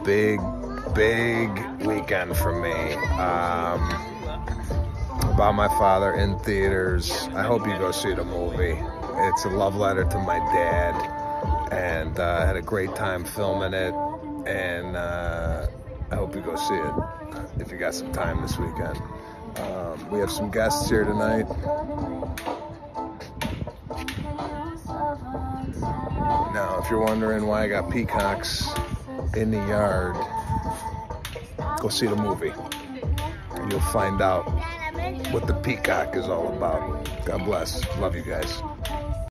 big weekend for me. About my father in theaters. I hope you go see the movie. It's a love letter to my dad, and I had a great time filming it, and I hope you go see it if you got some time this weekend. We have some guests here tonight. Now, if you're wondering why I got peacocks in the yard, go see the movie, and you'll find out what the peacock is all about. God bless. Love you guys.